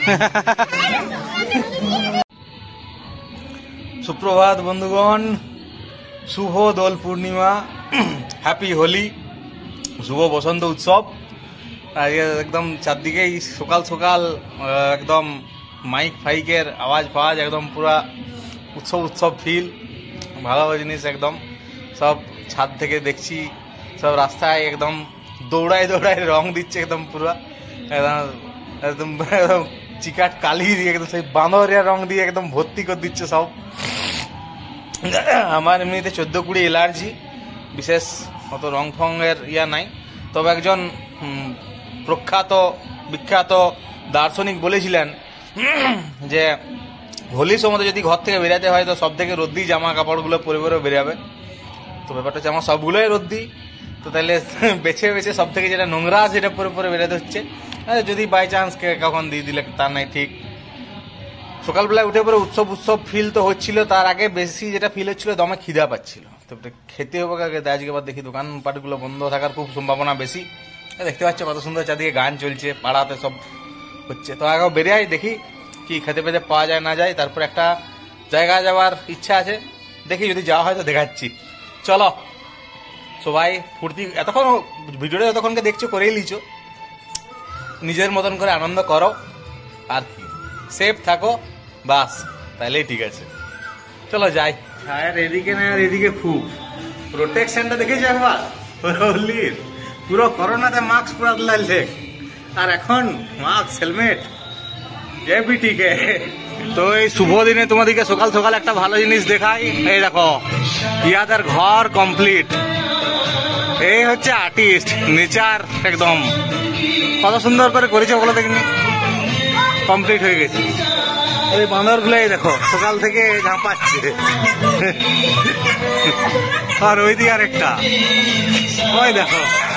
সুপ্রভাত বন্ধুগণ, শুভ দোল পূর্ণিমা, হ্যাপি হোলি, শুভ বসন্ত উৎসব। একদম চারদিকেই সকাল সকাল একদম মাইক ফাইকের আওয়াজ ফাওয়াজ, একদম পুরা উৎসব উৎসব ফিল, ভালো জিনিস একদম। সব ছাদ থেকে দেখছি, সব রাস্তায় একদম দৌড়ায় দৌড়ায় রং দিচ্ছে, একদম পুরা একদম একদম চিকাট কালি দিয়ে একদম সেই বাঁদরিয়া রং দিয়ে একদম ভর্তি করে দিচ্ছে সব। আমার এমনিতে 14-20 অ্যালার্জি, বিশেষ অত রং ফংয়ের ইয়া নাই। তবে একজন প্রখ্যাত বিখ্যাত দার্শনিক বলেছিলেন যে হোলির সময় যদি ঘর থেকে বেরাতে হয় তো সব থেকে রদ্দি জামা কাপড়গুলো পরে পরে বেরাবে। তো ব্যাপারটা হচ্ছে আমার সবগুলোই রদ্দি, তো তাহলে বেছে বেছে সব থেকে যেটা নোংরা সেটা পরে পরে বেরাতে হচ্ছে। যদি বাই চান্স কখন দিয়ে দিলে তার নাই ঠিক। সকালবেলায় উঠে পরে উৎসব উৎসব ফিল তো হচ্ছিল, তার আগে বেশি যেটা ফিল হচ্ছিল দমে খিদা পাচ্ছিল। তো খেতে হবে আগে, আজকে আবার দেখি দোকানপাটগুলো বন্ধ থাকার খুব সম্ভাবনা বেশি। দেখতে পাচ্ছ কত সুন্দর চারদিকে গান চলছে, পাড়াতে সব হচ্ছে। তো আগে বেরিয়ে দেখি কি খেতে পেতে পাওয়া যায় না যায়। তারপর একটা জায়গায় যাওয়ার ইচ্ছা আছে, দেখি যদি যাওয়া হয় তো দেখাচ্ছি। চলো সবাই ফুর্তি, এতক্ষণ ভিডিওটা যতক্ষণকে দেখছো করেই লিচো, নিজের মতন করে আনন্দ করো আর কি, সেফ থাকো বাস, তাহলেই ঠিক আছে। চলো যাই। আর এদিকে না, আর এদিকে খুব প্রোটেকশনটা দেখেছি একবার হোলির, পুরো করোনাতে মাস্ক পুরা লাগছে, আর এখন মাস্ক হেলমেট ঠিক আছে। তো এই শুভ দিনে তোমাদেরকে সকাল সকাল একটা ভালো জিনিস দেখাই। এই দেখো ইয়াদের ঘর কমপ্লিট। এই হচ্ছে আর্টিস্ট, নেচার একদম কত সুন্দর করে করেছে বলো দেখিনি, কমপ্লিট হয়ে গেছে। এই বাঁদরগুলাই দেখো সকাল থেকে ঝাঁপাচ্ছে, আর ওই দিকে আর একটা ওই দেখো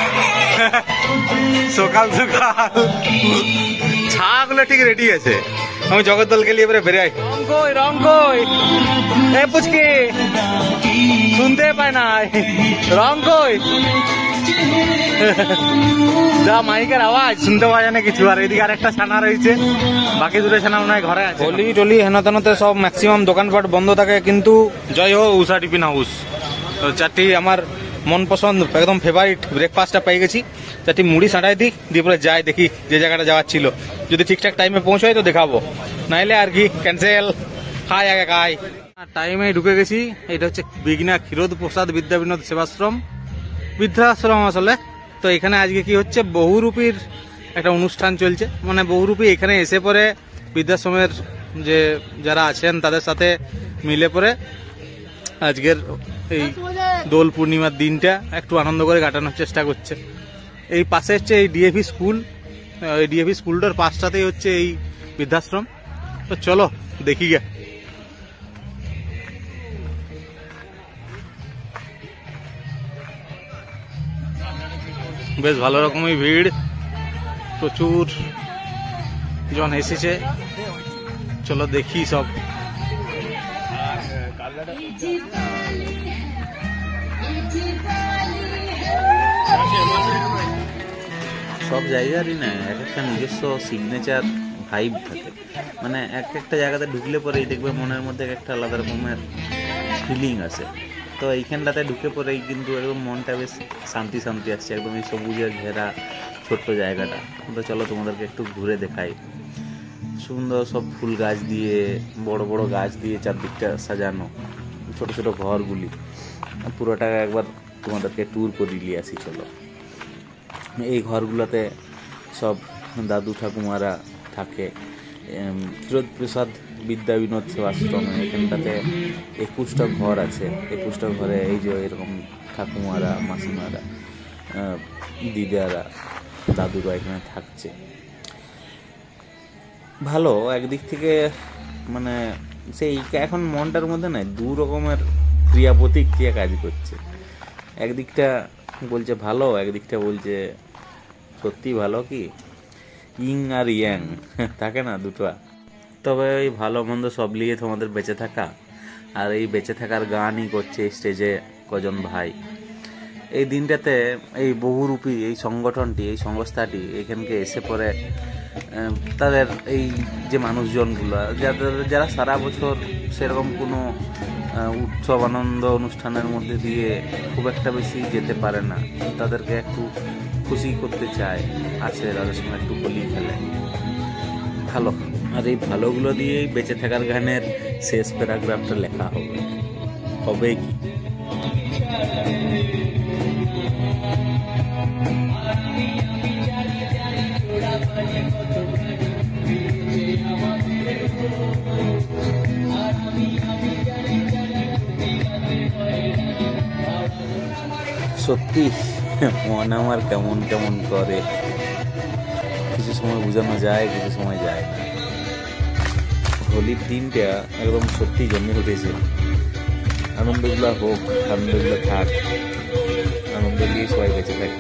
সকাল সকাল ছাগুলো ঠিক রেডি আছে। আমি জগদ্দলকে নিয়ে এবারে বেরাই। রং কই এ পুচকি, শুনতে পায় না রং কই, যা মাইকের আওয়াজ শুনতে পাওয়া যায় না কিছু। আর এদিকে আর একটা ছানা রয়েছে, বাকি দুটো ছানা মনে হয় ঘরে আছে। হোলি টোলি হেন তেনতে সব ম্যাক্সিমাম দোকানপাট বন্ধ থাকে, কিন্তু জয় হো উষা টিফিন হাউস। তো চারটি আমার মন পছন্দ একদম ফেভারিট ব্রেকফাস্টটা পেয়ে গেছি। চারটি মুড়ি সাঁটাই দিই, দিয়ে পরে যাই দেখি যে জায়গাটা যাওয়ার ছিল, যদি ঠিকঠাক টাইমে পৌঁছাই তো দেখাবো, নাইলে আর কি ক্যান্সেল। খাই আগে খাই, টাইমে ঢুকে গেছি। এটা হচ্ছে বিঘ্না ক্ষীরোদ প্রসাদ বিদ্যা বিনোদ সেবাশ্রম, বৃদ্ধাশ্রম আসলে। তো এখানে আজকে কি হচ্ছে, বহুরূপীর একটা অনুষ্ঠান চলছে। মানে বহুরূপী এখানে এসে পরে বৃদ্ধাশ্রমের যে যারা আছেন তাদের সাথে মিলে পরে আজকের এই দোল পূর্ণিমার দিনটা একটু আনন্দ করে কাটানোর চেষ্টা করছে। এই পাশে হচ্ছে এই ডিএভি স্কুল, এই ডিএভি স্কুলটার পাশটাতেই হচ্ছে এই বৃদ্ধাশ্রম। তো চলো দেখি গে। বেশ ভালো রকমই ভিড়, প্রচুর জন এসেছে। চলো দেখি সব। সব জায়গারই না এক একটা নিজস্ব সিগনেচার ভাইব থাকে। মানে এক একটা জায়গাতে ঢুকলে পরেই দেখবে মনের মধ্যে একটা আলাদা রকমের ফিলিং আসে। তো এইখানটাতে ঢুকে পরেই কিন্তু একদম মনটা বেশ শান্তি শান্তি আসছে, একদম এই সবুজের ঘেরা ছোট্ট জায়গাটা। তো চলো তোমাদেরকে একটু ঘুরে দেখাই। সুন্দর সব ফুল গাছ দিয়ে, বড় বড় গাছ দিয়ে চারদিকটা সাজানো, ছোট ছোট ঘরগুলি, পুরোটা একবার তোমাদেরকে ট্যুর করে নিয়ে আসি। চলো, এই ঘরগুলোতে সব দাদু ঠাকুমারা থাকে। ক্ষীরোদ প্রসাদ বিদ্যা বিনোদ সেবাশ্রমে এখানটাতে 21টা ঘর আছে। 21টা ঘরে এই যে এরকম ঠাকুমারা, মাসিমারা, দিদারা, দাদুরা এখানে থাকছে। ভালো একদিক থেকে, মানে সেই এখন মনটার মধ্যে না দু রকমের ক্রিয়া প্রতিক্রিয়া কাজ করছে। একদিকটা বলছে ভালো, একদিকটা বলছে সত্যি ভালো, কি ইং আর ইয়াং থাকে না দুটো। তবে ওই ভালো মন্দ সব নিয়ে তোমাদের বেঁচে থাকা, আর এই বেঁচে থাকার গানই করছে স্টেজে কজন ভাই। এই দিনটাতে এই বহুরূপী এই সংগঠনটি, এই সংস্থাটি এখানকে এসে পরে তাদের এই যে মানুষজনগুলো যারা সারা বছর সেরকম কোনো উৎসব আনন্দ অনুষ্ঠানের মধ্যে দিয়ে খুব একটা বেশি যেতে পারে না, তাদেরকে একটু খুশি করতে চায়, আসে তাদের সঙ্গে একটু হোলি খেলে, ভালো। আর এই ভালোগুলো দিয়েই বেঁচে থাকার গানের শেষ প্যারাগ্রাফটা লেখা হবে কি? সত্যি মন আমার কেমন কেমন করে, কিছু সময় বোঝানো যায়, কিছু সময় যায় না। হোলির দিনটা একদম সত্যি জন্মে উঠেছে। আনন্দগুলো হোক, আনন্দগুলো থাক, আনন্দ দিয়ে সবাই বেঁচে থাকি।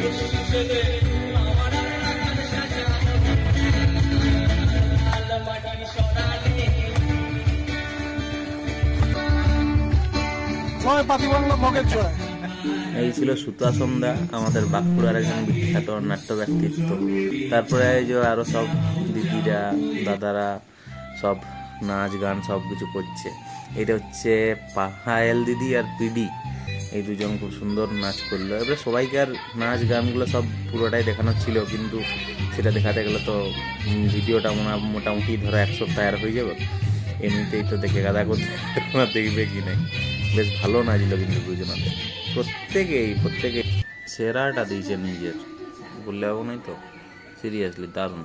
এই ছিল সুতা সন্ধ্যা, আমাদের বাঁকুড়ার একজন বিখ্যাত নাট্য ব্যক্তিত্ব। তারপরে যে আরো সব দিদিরা দাদারা সব নাচ গান সব কিছু করছে। এটা হচ্ছে পাহায়েল দিদি আর পিডি, এই দুজন খুব সুন্দর নাচ করলো। এবারে সবাইকার নাচ গানগুলো সব পুরোটাই দেখানো ছিল, কিন্তু সেটা দেখাতে গেলে তো ভিডিওটা মোটামুটি ধরো 1 সপ্তাহের হয়ে যাবে। এমনিতেই তো দেখে গাদা করতে দেখবে কি নাই। বেশ ভালো নাচল কিন্তু দুজনাতে, প্রত্যেকে সেরাটা দিয়েছে নিজের, বললে হবে নাই তো, সিরিয়াসলি দারুণ।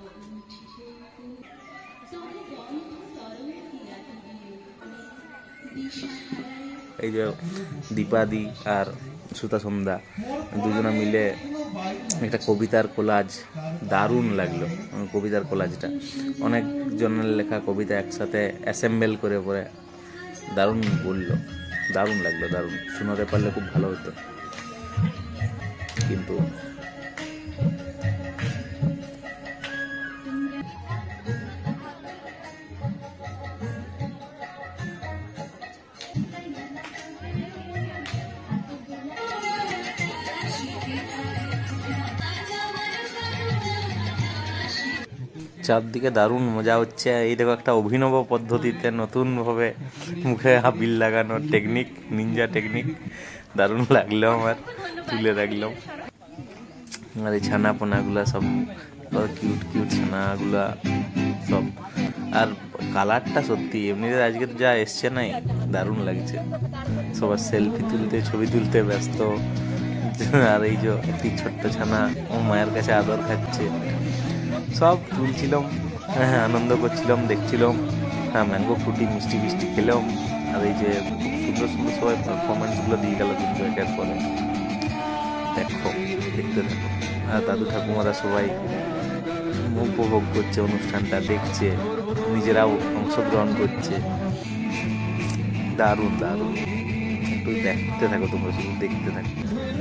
এই যে দীপাদি আর সুতা সন্ধ্যা দুজনা মিলে একটা কবিতার কোলাজ, দারুণ লাগলো কবিতার কোলাজটা। অনেক জনের লেখা কবিতা একসাথে অ্যাসেম্বল করে পরে দারুণ বললো, দারুণ লাগলো, দারুণ। শোনাতে পারলে খুব ভালো হতো, কিন্তু চারদিকে দারুণ মজা হচ্ছে। এই দেখো একটা অভিনব পদ্ধতিতে নতুনভাবে মুখে হাবিল লাগানোর টেকনিক, নিনজা টেকনিক, দারুণ লাগলো আমার, তুলে রাখলাম। আর এই ছানা পোনাগুলা সব কিউট কিউট ছানাগুলা সব, আর কালারটা সত্যি এমনিতে আজকে তো যা এসছে নাই, দারুণ লাগছে। সবার সেলফি তুলতে, ছবি তুলতে ব্যস্ত। আর এই যে একটি ছোট্ট ছানা ও মায়ের কাছে আদর খাচ্ছে, সব তুলছিলাম, হ্যাঁ আনন্দ করছিলাম, দেখছিলাম। হ্যাঁ ম্যাঙ্গো ফ্রুটি মিষ্টি মিষ্টি খেলাম। আর এই যে সুন্দর সুন্দর সবাই পারফরমেন্সগুলো দিয়ে গেল কিন্তু একের পরে, দেখো দেখতে থাকো। আর দাদু ঠাকুমারা সবাই উপভোগ করছে অনুষ্ঠানটা, দেখছে, নিজেরাও অংশগ্রহণ করছে, দারুণ দারুণ। একটু দেখতে থাকো তোমরা, শুধু দেখতে থাকো।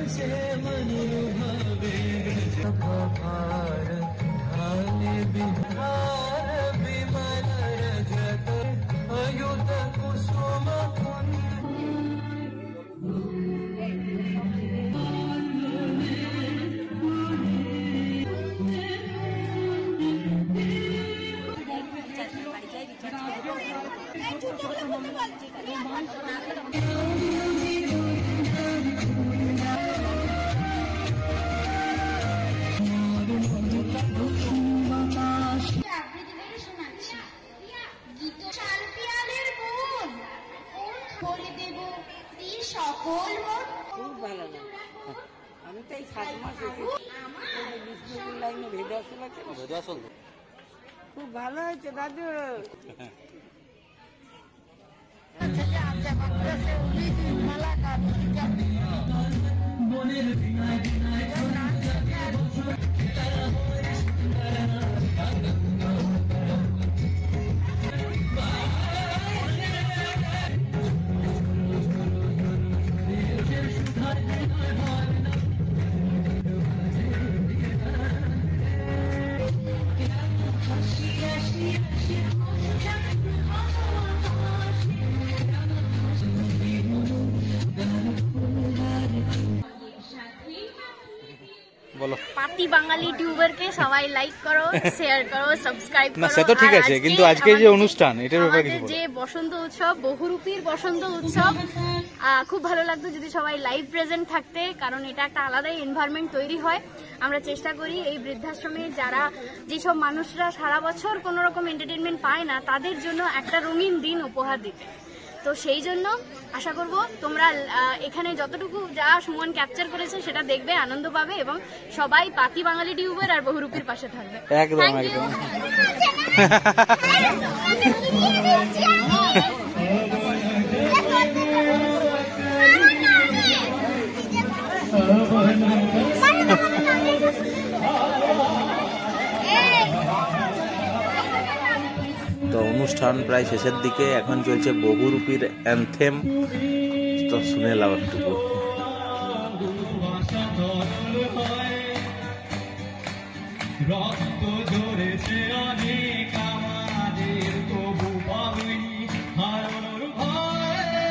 খুব ভালো লাগে। আমি তো এই 7 মাস বিষ্ণুপুর লাইনে ভেদাসল আছে, ভেদাসল খুব ভালো হয়েছে দাদু। বলো। পাট পাতি বাঙালি টিউবারকে সবাই লাইক করো, শেয়ার করো, সাবস্ক্রাইব করো। না সে তো ঠিক আর আছে, আজকে কিন্তু আজকে যে অনুষ্ঠান এটার ব্যাপারে আমাদের কিছু বলো। যে বসন্ত উৎসব, বহুরূপীর বসন্ত উৎসব, খুব ভালো লাগতো যদি সবাই লাইভ প্রেজেন্ট থাকতে, কারণ এটা একটা আলাদাই এনভায়রনমেন্ট তৈরি হয়। আমরা চেষ্টা করি এই বৃদ্ধাশ্রমে যারা যেসব মানুষরা সারা বছর কোনো রকম এন্টারটেনমেন্ট পায় না, তাদের জন্য একটা রঙিন দিন উপহার দিতে। তো সেই জন্য আশা করব তোমরা এখানে যতটুকু যা সুমন ক্যাপচার করেছে সেটা দেখবে, আনন্দ পাবে এবং সবাই পাতি বাঙালি টিউবার আর বহুরূপীর পাশে থাকবে। একদম Thank you. একদম। তো অনুষ্ঠান প্রায় শেষের দিকে, এখন চলছে বহুরূপীর অ্যানথেম, তো শুনে লাও একটুকু। রক্ত ঝরেছে অনেক আমাদের, তবু পাবনি হারানোর ভয়ে।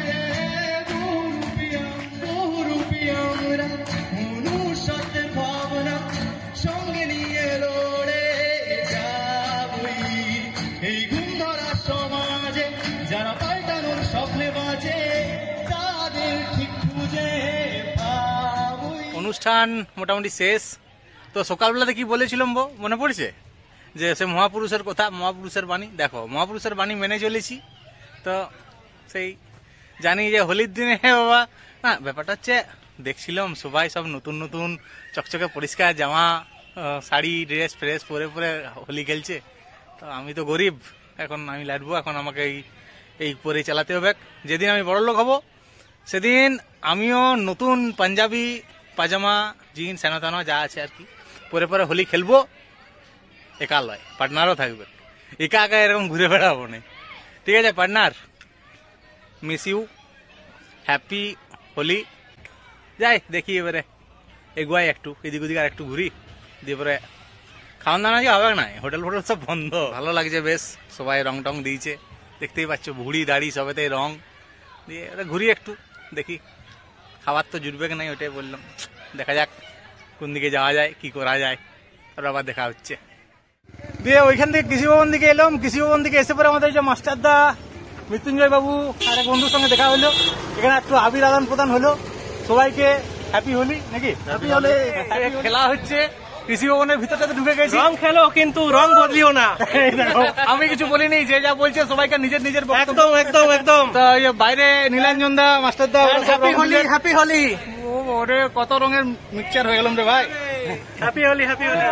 বহুরূপী আমরা মনুষ্যত্বের ভাবনা সঙ্গে নিয়ে লড়ে যাবই এই গুমধরা সমাজে। যারা পাল্টানোর স্বপ্নে বাজে, তাদের ঠিক খুঁজে পাবই। অনুষ্ঠান মোটামুটি শেষ। তো সকালবেলাতে কি বলেছিলাম মনে পড়ছে যে সে মহাপুরুষের কথা, মহাপুরুষের বাণী। দেখো মহাপুরুষের বাণী মেনে চলেছি। তো সেই জানি যে হোলির দিনে বাবা না, ব্যাপারটা হচ্ছে দেখছিলাম সবাই সব নতুন নতুন চকচকে পরিষ্কার জামা, শাড়ি, ড্রেস ফ্রেস পরে পরে হোলি খেলছে। তো আমি তো গরিব, এখন আমি লাটবো, এখন আমাকে এই পরে চালাতে হবে। যেদিন আমি বড়লোক হব সেদিন আমিও নতুন পাঞ্জাবি, পাজামা, জিন্স, হেন তেন যা আছে আর কি পরে পরে হোলি খেলবো। একা লয়, পার্টনারও থাকবে। একা একা এরকম ঘুরে বেড়াবো না, ঠিক আছে partner? Miss you, happy Holi. যাই দেখি এবারে এগুয়াই একটু এদিক ওদিক আর একটু ঘুরি, দিয়ে পরে খাওয়ান দাওয়া কি হবে না, হোটেল ফোটেল সব বন্ধ। ভালো লাগছে বেশ, সবাই রং টং দিয়েছে, দেখতেই পাচ্ছ ভুড়ি দাড়ি সবেতেই রং দিয়ে ঘুরি একটু দেখি। খাবার তো জুটবে কি নাই ওটাই বললাম, দেখা যাক কোন দিকে যাওয়া যায়, কি করা যায়, আর আবার দেখা হচ্ছে। দিয়ে ওইখান থেকে কৃষি ভবন দিকে এলাম। কৃষি ভবন দিকে এসে পরে আমাদের যে মাস্টারদা, মৃত্যুঞ্জয় বাবু আর এক বন্ধুর সঙ্গে দেখা হলো। এখানে একটু আবির আদান প্রদান হলো, সবাইকে হ্যাপি হোলি নাকি হ্যাপি হোলি খেলা হচ্ছে। কৃষি ভবনের ভিতরটাতে ঢুকে গেছি। রং খেলো কিন্তু রং বদলিও না। আমি কিছু বলিনি, যে যা বলছে সবাইকে নিজের নিজের একদম একদম একদম। তো বাইরে Nilanjan da, master da, happy Holi happy Holi. ওরে কত রঙের মিক্সচার হয়ে গেলাম রে ভাই। Happy Holi happy Holi.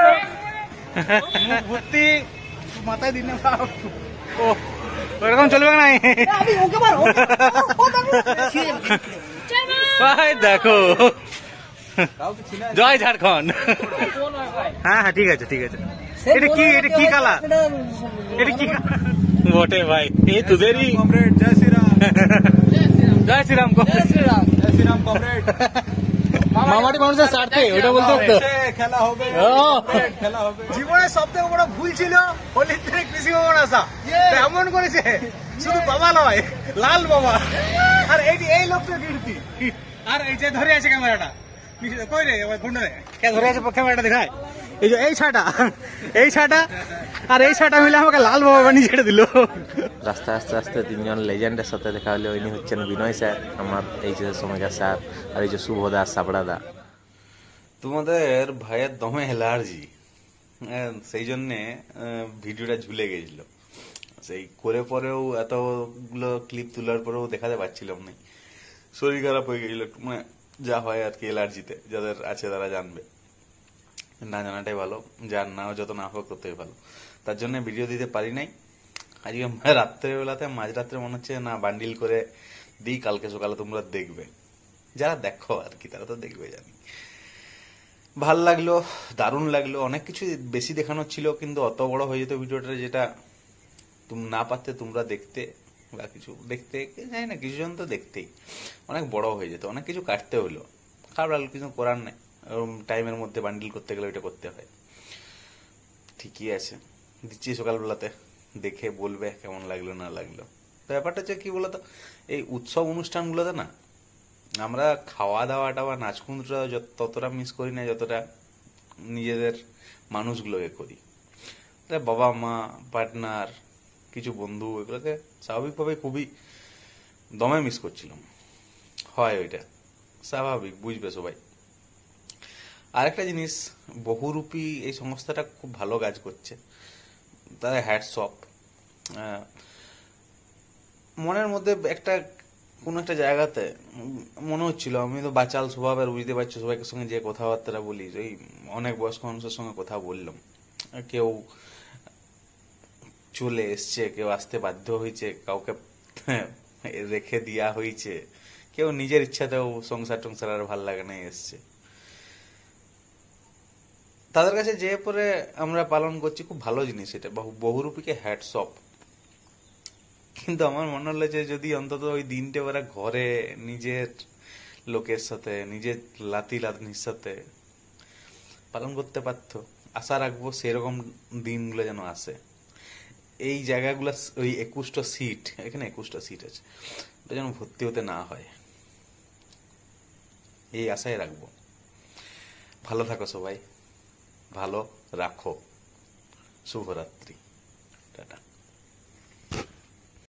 ভর্তি মাথায় দিন ও ওরকম চলবে না। ভাই দেখো, জয় ঝাড়খণ্ড। হ্যাঁ হ্যাঁ ঠিক আছে ঠিক আছে। এটা কি কালার, এটা কি বটে ভাই? এই তোদেরই জয় শ্রীরাম। জয় শ্রীরাম জয় শ্রীরাম জয় শ্রীরাম কমরেড। মামাটি মানুষের স্বার্থে ওটা বলতে হতো। খেলা হবে খেলা হবে। জীবনের সব থেকে বড় ভুল ছিল হোলির দিনে কৃষি ভবন আসা। এমন করেছে শুধু বাবা নয়, লাল বাবা। আর এই লোকটা কীর্তি, আর এই যে ধরে আছে ক্যামেরাটা, কই রে ফোনটা কে ধরে আছে ক্যামেরাটা দেখায়? এই যে এই ছাটা আর এই ছাটা মিলে আমাকে লাল বাবা বানিয়ে ছেড়ে দিল। রাস্তায় আস্তে আস্তে তিনজন লেজেন্ডের সাথে দেখা হলো। ইনি হচ্ছেন বিনয় স্যার, আমার এইচএস সময়কার স্যার, আর এই যে শুভদা, সাবড়াদা। তোমাদের ভাইয়ের দমে অ্যালার্জি, সেই জন্যে ভিডিওটা ঝুলে গেছিল। সেই করে পরেও এতগুলো ক্লিপ তোলার পরেও দেখাতে পারছিলাম না, শরীর খারাপ হয়ে গেছিল একটু। মানে যা হয় আর কি অ্যালার্জিতে, যাদের আছে তারা জানবে, না জানাটাই ভালো, যার নাও যত না হোক ততই ভালো। তার জন্য ভিডিও দিতে পারি নাই। আজকে রাত্রেবেলাতে মাঝরাত্রে মনে হচ্ছে না বান্ডিল করে দিই, কালকে সকালে তোমরা দেখবে, যারা দেখো আর কি তারা তো দেখবে জানি। ভাল লাগলো, দারুণ লাগলো। অনেক কিছু বেশি দেখানো ছিল, কিন্তু অত বড় হয়ে যেত ভিডিওটা, যেটা তুমি না পারতে তোমরা দেখতে বা কিছু দেখতে, জানি না কিছুজন তো দেখতেই, অনেক বড় হয়ে যেত, অনেক কিছু কাটতে হলো। খারাপ লাগলো, কিছু করার নেই, টাইমের মধ্যে বান্ডিল করতে গেলে ওইটা করতে হয়। ঠিকই আছে, দিচ্ছি সকালবেলাতে, দেখে বলবে কেমন লাগলো না লাগলো। ব্যাপারটা হচ্ছে কি বলতো, এই উৎসব অনুষ্ঠানগুলোতে না আমরা খাওয়া দাওয়াটা বা নাচকুন্দটা ততটা মিস করি না যতটা নিজেদের মানুষগুলোকে করি। বাবা মা, পার্টনার, কিছু বন্ধু, এগুলোকে স্বাভাবিকভাবে খুবই দমে মিস করছিলাম। হয় ওইটা স্বাভাবিক, বুঝবে সবাই। আরেকটা জিনিস, বহুরূপী এই সংস্থাটা খুব ভালো কাজ করছে, তাদের হ্যাটস অফ। মনের মধ্যে একটা কোনো একটা জায়গাতে মনে হচ্ছিল, আমি তো বাচাল স্বভাবের, বুঝতে পারছো, সবাইকে সঙ্গে যে কথাবার্তা বলি, ওই অনেক বয়স্ক মানুষের সঙ্গে কথা বললাম, কেউ চলে এসছে, কেউ আসতে বাধ্য হয়েছে, কাউকে রেখে দেওয়া হয়েছে, কেউ নিজের ইচ্ছাতেও সংসার টংসার আর ভাল লাগে না এসছে। তাদের কাছে যে পরে আমরা পালন করছি খুব ভালো জিনিস, এটা বহুরূপীকে হ্যাটস অফ। কিন্তু আমার মনে হলো যে যদি অন্তত ওই দিনটা ওরা ঘরে নিজের লোকের সাথে, নিজের লাতি লাতনির সাথে পালন করতে পারত, আশা রাখবো সেরকম দিনগুলো যেন আসে। এই জায়গাগুলো, ওই 21টা সিট, এখানে 21টা সিট আছে, ওটা যেন ভর্তি হতে না হয়, এই আশাই রাখবো। ভালো থাকো সবাই, ভালো রাখো। শুভরাত্রি, টাটা।